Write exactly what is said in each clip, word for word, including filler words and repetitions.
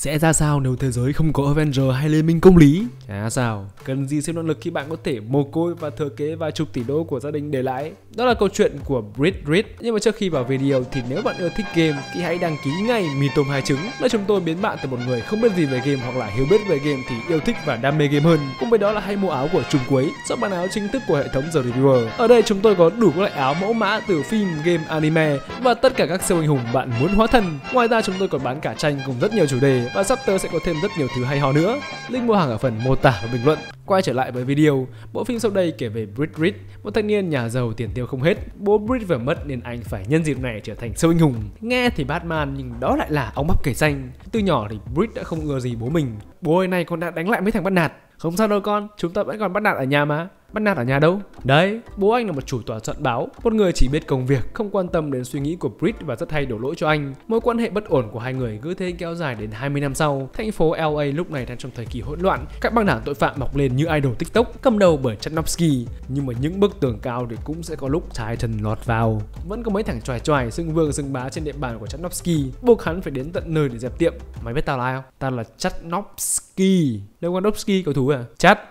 Sẽ ra sao nếu thế giới không có Avenger hay Liên minh công lý? Chả sao, cần gì siêu năng lực khi bạn có thể mồ côi và thừa kế vài chục tỷ đô của gia đình để lại. Đó là câu chuyện của Brit Rit. Nhưng mà trước khi vào video thì nếu bạn yêu thích game thì hãy đăng ký ngay Mitom hai trứng, nơi chúng tôi biến bạn từ một người không biết gì về game hoặc là hiểu biết về game thì yêu thích và đam mê game hơn. Cùng với đó là hãy mua áo của Chung Cuối, shop bán áo chính thức của hệ thống The Reviewer. Ở đây chúng tôi có đủ các loại áo mẫu mã từ phim, game, anime và tất cả các siêu anh hùng bạn muốn hóa thân. Ngoài ra chúng tôi còn bán cả tranh cùng rất nhiều chủ đề và sắp tới sẽ có thêm rất nhiều thứ hay ho nữa. Link mua hàng ở phần mô tả và bình luận. Quay trở lại với video, bộ phim sau đây kể về Brit Rit, một thanh niên nhà giàu tiền tiêu không hết. Bố Brit vừa mất nên anh phải nhân dịp này trở thành siêu anh hùng. Nghe thì Batman nhưng đó lại là ong bắp cải xanh. Từ nhỏ thì Brit đã không ưa gì bố mình. Bố ơi này, con đã đánh lại mấy thằng bắt nạt. Không sao đâu con, chúng ta vẫn còn bắt nạt ở nhà mà. Bắt nạt ở nhà đâu? Đấy, bố anh là một chủ tòa soạn báo, một người chỉ biết công việc, không quan tâm đến suy nghĩ của Brit và rất hay đổ lỗi cho anh. Mối quan hệ bất ổn của hai người cứ thế kéo dài đến hai mươi năm sau. Thành phố L A lúc này đang trong thời kỳ hỗn loạn, các băng đảng tội phạm mọc lên như idol TikTok, cầm đầu bởi Chatnopsky. Nhưng mà những bức tường cao thì cũng sẽ có lúc Titan lọt vào. Vẫn có mấy thằng choài choài xưng vương xưng bá trên địa bàn của Chatnopsky, buộc hắn phải đến tận nơi để dẹp tiệm. Mày biết tao là ai không? Tao là Chatnopsky. Lewandowski cầu thủ à?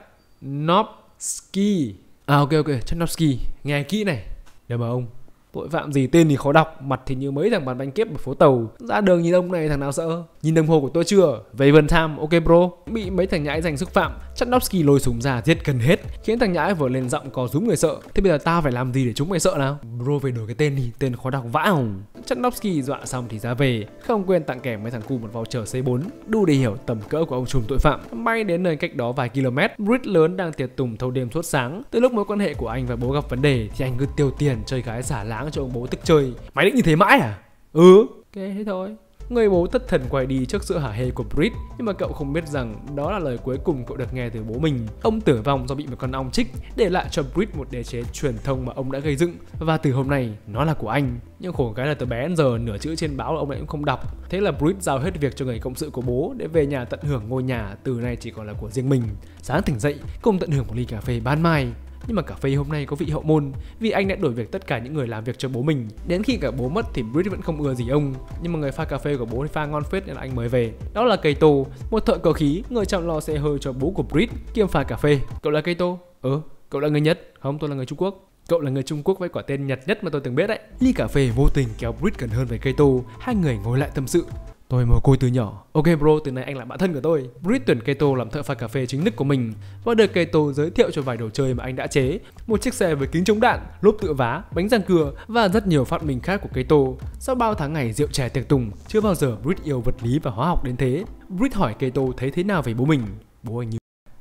Chatnopsky. À ok ok, Chatnopsky, nghe kỹ này. Để mà ông, tội phạm gì tên thì khó đọc, mặt thì như mấy thằng bán bánh kép ở phố tàu. Ra đường nhìn ông này thằng nào sợ. Nhìn đồng hồ của tôi chưa? Vaven time, ok bro. Bị mấy thằng nhãi giành xúc phạm, Chatnopsky lôi súng ra giết gần hết, khiến thằng nhãi vừa lên giọng có rúm người sợ. Thế bây giờ tao phải làm gì để chúng mày sợ nào? Bro phải đổi cái tên đi, tên khó đọc vãi hồng. Chatnopsky dọa xong thì ra về, không quên tặng kèm mấy thằng cu một voucher C bốn, đủ để hiểu tầm cỡ của ông trùm tội phạm. Bay đến nơi cách đó vài km, Brit lớn đang tiệc tùng thâu đêm suốt sáng. Từ lúc mối quan hệ của anh và bố gặp vấn đề thì anh cứ tiêu tiền chơi gái xả láng cho ông bố tức chơi. Mày định như thế mãi à? Ừ, ok thế thôi. Người bố thất thần quay đi trước sự hả hê của Brit, nhưng mà cậu không biết rằng đó là lời cuối cùng cậu được nghe từ bố mình. Ông tử vong do bị một con ong chích, để lại cho Brit một đế chế truyền thông mà ông đã gây dựng, và từ hôm nay nó là của anh. Nhưng khổ cái là từ bé đến giờ nửa chữ trên báo ông ấy cũng không đọc. Thế là Brit giao hết việc cho người cộng sự của bố để về nhà tận hưởng ngôi nhà từ nay chỉ còn là của riêng mình. Sáng tỉnh dậy cùng tận hưởng một ly cà phê ban mai. Nhưng mà cà phê hôm nay có vị hậu môn vì anh đã đổi việc tất cả những người làm việc cho bố mình. Đến khi cả bố mất thì Brit vẫn không ưa gì ông, nhưng mà người pha cà phê của bố thì pha ngon phết nên là anh mới về. Đó là Keito, một thợ cơ khí, người chăm lo xe hơi cho bố của Brit kiêm pha cà phê. Cậu là Keito? Ừ, cậu là người Nhật? Không, tôi là người Trung Quốc. Cậu là người Trung Quốc với quả tên Nhật nhất mà tôi từng biết đấy. Ly cà phê vô tình kéo Brit gần hơn với Keito, hai người ngồi lại tâm sự. Tôi mồ côi từ nhỏ. Ok bro, từ nay anh là bạn thân của tôi. Brit tuyển Keito làm thợ pha cà phê chính thức của mình và được Keito giới thiệu cho vài đồ chơi mà anh đã chế. Một chiếc xe với kính chống đạn, lốp tự vá, bánh răng cưa và rất nhiều phát minh khác của Keito. Sau bao tháng ngày rượu chè tiệc tùng, chưa bao giờ Brit yêu vật lý và hóa học đến thế. Brit hỏi Keito thấy thế nào về bố mình. Bố anh như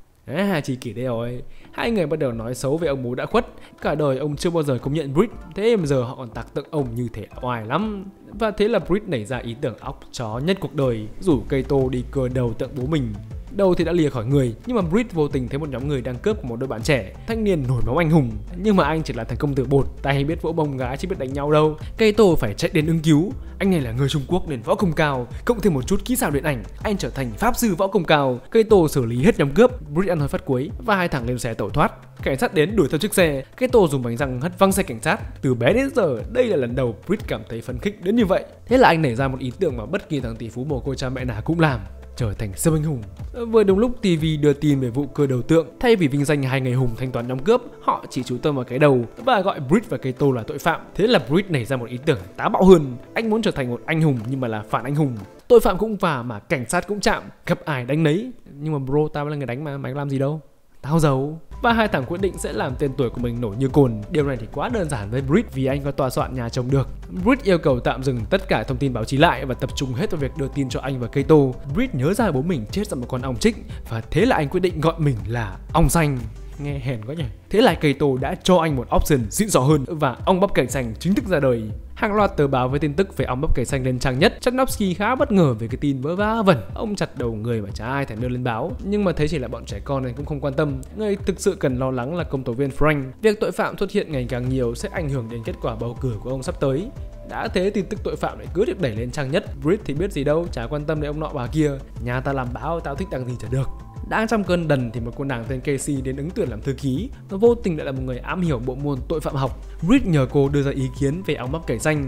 À, chỉ kể đây rồi. Hai người bắt đầu nói xấu về ông bố đã khuất. Cả đời ông chưa bao giờ công nhận Brit, thế mà giờ họ còn tạc tượng ông như thể oai lắm. Và thế là Brit nảy ra ý tưởng óc chó nhất cuộc đời, rủ Keito đi cưa đầu tượng bố mình. Đầu thì đã lìa khỏi người, nhưng mà Brit vô tình thấy một nhóm người đang cướp của một đôi bạn trẻ, thanh niên nổi máu anh hùng. Nhưng mà anh chỉ là thằng công tử bột, tay biết vỗ bông gái chứ biết đánh nhau đâu. Keito phải chạy đến ứng cứu. Anh này là người Trung Quốc nên võ công cao, cộng thêm một chút kỹ xảo điện ảnh, anh trở thành pháp sư võ công cao. Keito xử lý hết nhóm cướp, Brit ăn hơi phát cuối và hai thằng lên xe tẩu thoát. Cảnh sát đến đuổi theo chiếc xe, Keito dùng bánh răng hất văng xe cảnh sát. Từ bé đến giờ, đây là lần đầu Brit cảm thấy phấn khích đến như vậy. Thế là anh nảy ra một ý tưởng mà bất kỳ thằng tỷ phú mồ côi cha mẹ nào cũng làm: trở thành siêu anh hùng. Vừa đúng lúc ti vi đưa tin về vụ cưa đầu tượng, thay vì vinh danh hai người hùng thanh toán nhóm cướp, họ chỉ chú tâm vào cái đầu và gọi Brit và Keito là tội phạm. Thế là Brit nảy ra một ý tưởng táo bạo hơn. Anh muốn trở thành một anh hùng nhưng mà là phản anh hùng. Tội phạm cũng vào mà cảnh sát cũng chạm, gặp ai đánh nấy. Nhưng mà bro, tao là người đánh mà, mày làm gì đâu. Tao giấu. Và hai thằng quyết định sẽ làm tên tuổi của mình nổi như cồn. Điều này thì quá đơn giản với Brit vì anh có tòa soạn nhà chồng được. Brit yêu cầu tạm dừng tất cả thông tin báo chí lại và tập trung hết vào việc đưa tin cho anh và Keito. Brit nhớ ra bố mình chết do một con ong chích và thế là anh quyết định gọi mình là ong xanh. Nghe hèn quá nhỉ. Thế là Keito đã cho anh một option xịn sò hơn và ong bắp cải xanh chính thức ra đời. Hàng loạt tờ báo với tin tức về ong bắp cải xanh lên trang nhất. Chatnopsky khá bất ngờ về cái tin vớ va vẩn. Ông chặt đầu người mà chả ai thèm đưa lên báo. Nhưng mà thấy chỉ là bọn trẻ con nên cũng không quan tâm. Người thực sự cần lo lắng là công tố viên Frank. Việc tội phạm xuất hiện ngày càng nhiều sẽ ảnh hưởng đến kết quả bầu cử của ông sắp tới. Đã thế tin tức tội phạm lại cứ được đẩy lên trang nhất. Brit thì biết gì đâu, chả quan tâm đến ông nọ bà kia. Nhà ta làm báo, tao thích đăng gì chả được. Đang trong cơn đần thì một cô nàng tên Casey đến ứng tuyển làm thư ký và vô tình lại là một người am hiểu bộ môn tội phạm học. Brit nhờ cô đưa ra ý kiến về ong bắp cải xanh.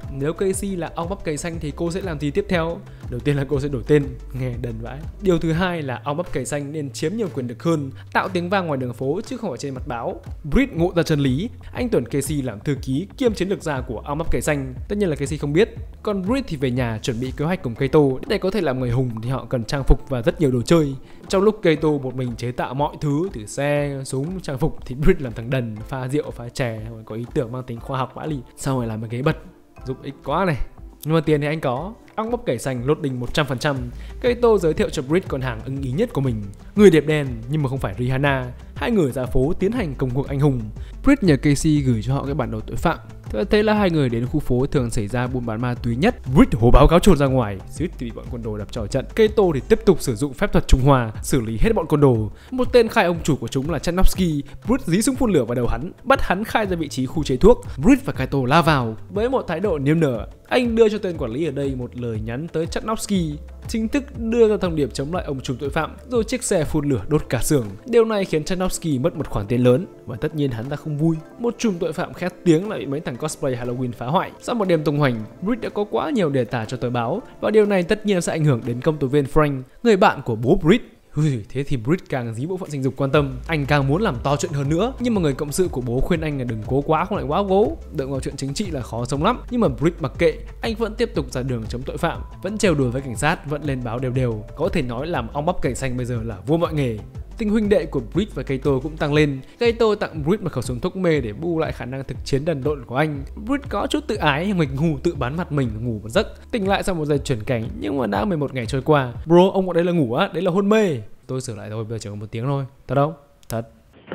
Nếu Casey là ong bắp cày xanh thì cô sẽ làm gì tiếp theo? Đầu tiên là cô sẽ đổi tên, nghe đần vãi. Điều thứ hai là ong bắp cày xanh nên chiếm nhiều quyền lực hơn, tạo tiếng vang ngoài đường phố chứ không phải trên mặt báo. Britt ngộ ra chân lý, anh tuyển Casey làm thư ký kiêm chiến lược gia của ong bắp cày xanh. Tất nhiên là Casey không biết. Còn Britt thì về nhà chuẩn bị kế hoạch cùng Kato. Để có thể làm người hùng thì họ cần trang phục và rất nhiều đồ chơi. Trong lúc Kato một mình chế tạo mọi thứ từ xe, súng, trang phục thì Britt làm thằng đần, pha rượu, pha chè, có ý tưởng mang tính khoa học vãi lì. Sau rồi làm một ghế bật, giúp ích quá này. Nhưng mà tiền thì anh có. Ong bắp cải xanh lốt đỉnh một trăm phần trăm. Kato giới thiệu cho Britt con hàng ưng ý nhất của mình, người đẹp đen nhưng mà không phải Rihanna. Hai người ra phố tiến hành công cuộc anh hùng. Britt nhờ Casey gửi cho họ cái bản đồ tội phạm. Thế là hai người đến khu phố thường xảy ra buôn bán ma túy nhất. Britt hô báo cáo trồn ra ngoài, suýt thì bị bọn côn đồ đập trò trận. Kato thì tiếp tục sử dụng phép thuật Trung Hoa xử lý hết bọn côn đồ. Một tên khai ông chủ của chúng là Chernovsky. Britt dí súng phun lửa vào đầu hắn, bắt hắn khai ra vị trí khu chế thuốc. Britt và Kato la vào với một thái độ niềm nở. Anh đưa cho tên quản lý ở đây một lời nhắn tới Chernovsky, chính thức đưa ra thông điệp chống lại ông trùm tội phạm, rồi chiếc xe phun lửa đốt cả xưởng. Điều này khiến Chernovsky mất một khoản tiền lớn và tất nhiên hắn ta không vui. Một trùm tội phạm khét tiếng lại bị mấy thằng cosplay Halloween phá hoại. Sau một đêm tung hoành, Britt đã có quá nhiều đề tả cho tờ báo và điều này tất nhiên sẽ ảnh hưởng đến công tố viên Frank, người bạn của bố Britt. Ui, thế thì Britt càng dí bộ phận sinh dục quan tâm, anh càng muốn làm to chuyện hơn nữa. Nhưng mà người cộng sự của bố khuyên anh là đừng cố quá, không lại quá cố. Đợi vào chuyện chính trị là khó sống lắm. Nhưng mà Britt mặc kệ, anh vẫn tiếp tục ra đường chống tội phạm, vẫn trêu đùa với cảnh sát, vẫn lên báo đều đều. Có thể nói làm ong bắp cải xanh bây giờ là vua mọi nghề. Tình huynh đệ của Britt và Kato cũng tăng lên. Kato tặng Britt một khẩu súng thuốc mê để bù lại khả năng thực chiến đần độn của anh. Britt có chút tự ái, nghịch ngủ tự bán mặt mình ngủ một giấc. Tỉnh lại sau một giây chuyển cảnh, nhưng mà đã mười một ngày trôi qua. Bro, ông gọi đây là ngủ á, đấy là hôn mê. Tôi sửa lại thôi, bây giờ chỉ có một tiếng thôi. Thật không? Thật.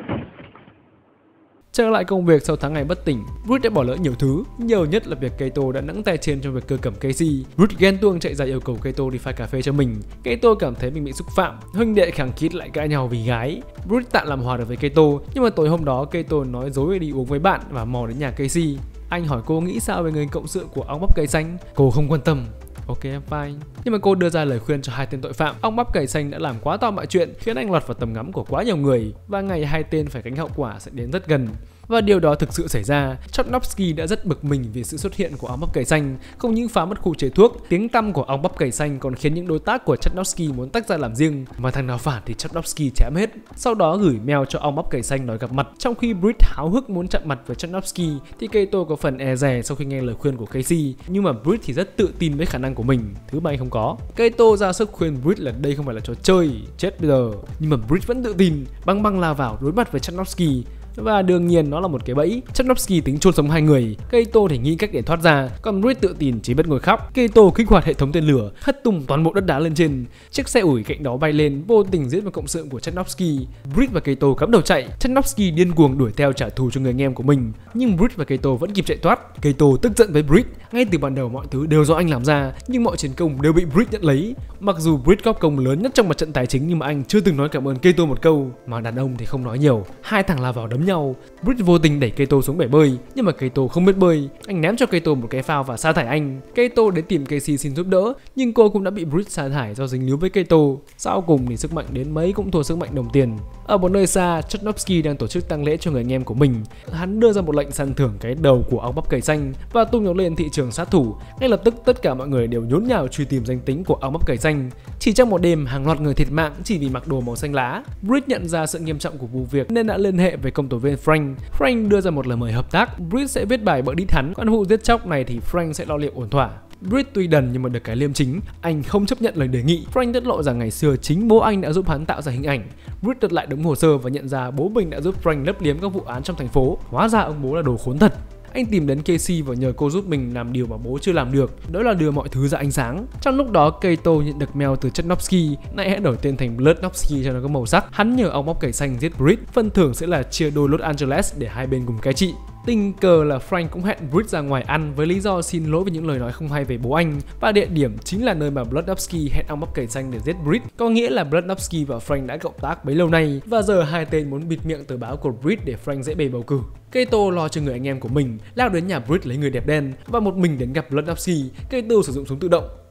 Trở lại công việc sau tháng ngày bất tỉnh, Britt đã bỏ lỡ nhiều thứ, nhiều nhất là việc Kato đã nẫng tay trên trong việc cưa cầm Casey. Britt ghen tuông chạy ra yêu cầu Kato đi pha cà phê cho mình. Kato cảm thấy mình bị xúc phạm, huynh đệ khăng khít lại cãi nhau vì gái. Britt tạm làm hòa được với Kato, nhưng mà tối hôm đó Kato nói dối đi uống với bạn và mò đến nhà Casey. Anh hỏi cô nghĩ sao về người cộng sự của ong bắp cải xanh, cô không quan tâm. Ok, em fine. Nhưng mà cô đưa ra lời khuyên cho hai tên tội phạm. Ong bắp cải xanh đã làm quá to mọi chuyện, khiến anh lọt vào tầm ngắm của quá nhiều người, và ngày hai tên phải gánh hậu quả sẽ đến rất gần. Và điều đó thực sự xảy ra. Chernovsky đã rất bực mình vì sự xuất hiện của ong bắp cải xanh. Không những phá mất khu chế thuốc, tiếng tăm của ong bắp cải xanh còn khiến những đối tác của Chernovsky muốn tách ra làm riêng, mà thằng nào phản thì Chernovsky chém hết. Sau đó gửi mail cho ong bắp cải xanh đòi gặp mặt. Trong khi Britt háo hức muốn chạm mặt với Chernovsky thì Kato có phần e dè sau khi nghe lời khuyên của Casey. Nhưng mà Britt thì rất tự tin với khả năng của mình, thứ mà anh không có. Kato ra sức khuyên Britt là đây không phải là trò chơi, chết bây giờ. Nhưng mà Britt vẫn tự tin, băng băng lao vào đối mặt với Chernovsky. Và đương nhiên nó là một cái bẫy. Chernovsky tính chôn sống hai người, Kato thì nghĩ cách để thoát ra, còn Britt tự tin chỉ biết ngồi khóc. Kato kích hoạt hệ thống tên lửa, hất tung toàn bộ đất đá lên trên. Chiếc xe ủi cạnh đó bay lên, vô tình giết một cộng sự của Chernovsky. Britt và Kato cắm đầu chạy. Chernovsky điên cuồng đuổi theo trả thù cho người anh em của mình, nhưng Britt và Kato vẫn kịp chạy thoát. Kato tức giận với Britt, ngay từ ban đầu mọi thứ đều do anh làm ra, nhưng mọi chiến công đều bị Britt nhận lấy. Mặc dù Britt góp công lớn nhất trong mặt trận tài chính, nhưng mà anh chưa từng nói cảm ơn Kato một câu. Mà đàn ông thì không nói nhiều. Hai thằng lao vào đấm nhau. Britt vô tình đẩy Kato xuống bể bơi, nhưng mà Kato không biết bơi. Anh ném cho Kato một cái phao và sa thải anh. Kato đến tìm Casey xin giúp đỡ, nhưng cô cũng đã bị Britt sa thải do dính líu với Kato. Sau cùng thì sức mạnh đến mấy cũng thua sức mạnh đồng tiền. Ở một nơi xa, Chernovsky đang tổ chức tang lễ cho người anh em của mình. Hắn đưa ra một lệnh săn thưởng cái đầu của ong bắp cải xanh và tung nó lên thị trường sát thủ. Ngay lập tức tất cả mọi người đều nhốn nhào truy tìm danh tính của ong bắp cải xanh. Chỉ trong một đêm, hàng loạt người thiệt mạng chỉ vì mặc đồ màu xanh lá. Britt nhận ra sự nghiêm trọng của vụ việc nên đã liên hệ với công tố viên Frank. Frank đưa ra một lời mời hợp tác. Britt sẽ viết bài bợ đít hắn, còn vụ giết chóc này thì Frank sẽ lo liệu ổn thỏa. Britt tuy đần nhưng mà được cái liêm chính, anh không chấp nhận lời đề nghị. Frank tiết lộ rằng ngày xưa chính bố anh đã giúp hắn tạo ra hình ảnh. Britt đặt lại đống hồ sơ và nhận ra bố mình đã giúp Frank lấp liếm các vụ án trong thành phố. Hóa ra ông bố là đồ khốn thật. Anh tìm đến Casey và nhờ cô giúp mình làm điều mà bố chưa làm được, đó là đưa mọi thứ ra ánh sáng. Trong lúc đó, Kato nhận được mail từ Chernovsky, nay hãy đổi tên thành Bloodnovsky cho nó có màu sắc. Hắn nhờ ong bắp cải xanh giết Britt, phần thưởng sẽ là chia đôi Los Angeles để hai bên cùng cai trị. Tình cờ là Frank cũng hẹn Britt ra ngoài ăn với lý do xin lỗi vì những lời nói không hay về bố anh, và địa điểm chính là nơi mà Bloodnovsky hẹn ong bắp cải xanh để giết Britt. Có nghĩa là Bloodnovsky và Frank đã cộng tác bấy lâu nay, và giờ hai tên muốn bịt miệng tờ báo của Britt để Frank dễ bề bầu cử. Kato lo cho người anh em của mình, lao đến nhà Britt lấy người đẹp đen và một mình đến gặp Bloodnovsky. Kato sử dụng súng tự động,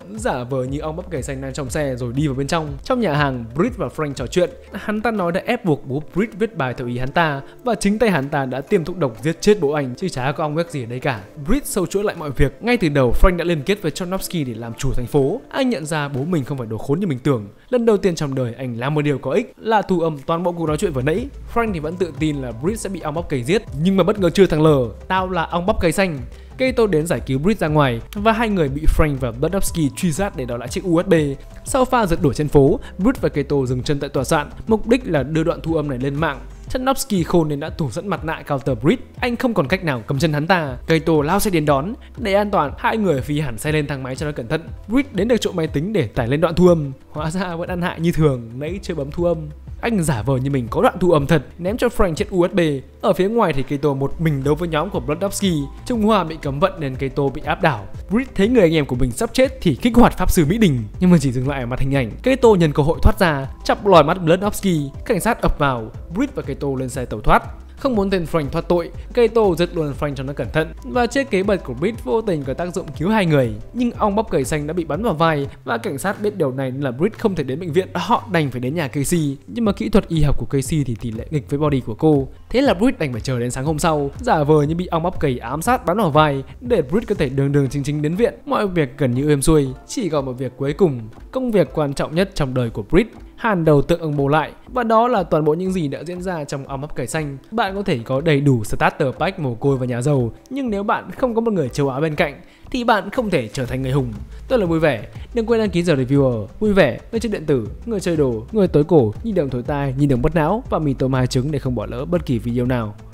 giả vờ như ong bắp cải xanh đang trong xe rồi đi vào bên trong. Trong nhà hàng, Britt và Frank trò chuyện. Hắn ta nói đã ép buộc bố Britt viết bài theo ý hắn ta và chính tay hắn ta đã tiêm thuốc độc giết chết bố anh, chứ chả có ong vét gì ở đây cả. Britt sâu chuỗi lại mọi việc. Ngay từ đầu, Frank đã liên kết với Chernovsky để làm chủ thành phố. Anh nhận ra bố mình không phải đồ khốn như mình tưởng. Lần đầu tiên trong đời anh làm một điều có ích là thu âm toàn bộ cuộc nói chuyện vừa nãy. Frank thì vẫn tự tin là Britt sẽ bị ong bắp cày giết, nhưng mà bất ngờ chưa thằng L, tao là ong bắp cày xanh. Kato đến giải cứu Britt ra ngoài và hai người bị Frank và Bludovsky truy sát để đòi lại chiếc u ét bê. Sau pha giật đuổi trên phố, Britt và Kato dừng chân tại tòa soạn, mục đích là đưa đoạn thu âm này lên mạng. Chernovsky khôn nên đã thủ sẵn mặt nạ counter Britt. Anh không còn cách nào cầm chân hắn ta. Kato lao xe đến đón. Để an toàn, hai người phi hẳn xe lên thang máy cho nó cẩn thận. Britt đến được chỗ máy tính để tải lên đoạn thu âm. Hóa ra vẫn ăn hại như thường, nãy chưa bấm thu âm. Anh giả vờ như mình có đoạn thu âm thật, ném cho Frank chiếc u ét bê. Ở phía ngoài thì Kato một mình đấu với nhóm của Bludovsky. Trung Hoa bị cấm vận nên Kato bị áp đảo. Britt thấy người anh em của mình sắp chết thì kích hoạt pháp sư Mỹ Đình, nhưng mà chỉ dừng lại ở mặt hình ảnh. Kato nhân cơ hội thoát ra, chọc lòi mắt Bludovsky. Cảnh sát ập vào, Britt và Kato lên xe tẩu thoát. Không muốn tên Frank thoát tội, Kato giật luôn Frank cho nó cẩn thận và chiếc kế bật của Britt vô tình có tác dụng cứu hai người. Nhưng ong bắp cải xanh đã bị bắn vào vai và cảnh sát biết điều này nên là Britt không thể đến bệnh viện, họ đành phải đến nhà Casey. Nhưng mà kỹ thuật y học của Casey thì tỷ lệ nghịch với body của cô. Thế là Britt đành phải chờ đến sáng hôm sau, giả vờ như bị ong bắp cày ám sát bắn vào vai để Britt có thể đường đường chính chính đến viện. Mọi việc gần như êm xuôi, chỉ còn một việc cuối cùng, công việc quan trọng nhất trong đời của Britt. Hàn đầu tượng ông bồ lại, và đó là toàn bộ những gì đã diễn ra trong ong bắp cải xanh. Bạn có thể có đầy đủ starter pack mồ côi và nhà giàu, nhưng nếu bạn không có một người châu Á bên cạnh thì bạn không thể trở thành người hùng. Tôi là Vui Vẻ, đừng quên đăng ký giờ reviewer. Vui Vẻ, người chơi điện tử, người chơi đồ, người tối cổ, nhìn đường thổi tai, nhìn đường bất não và mì tôm hai trứng để không bỏ lỡ bất kỳ video nào.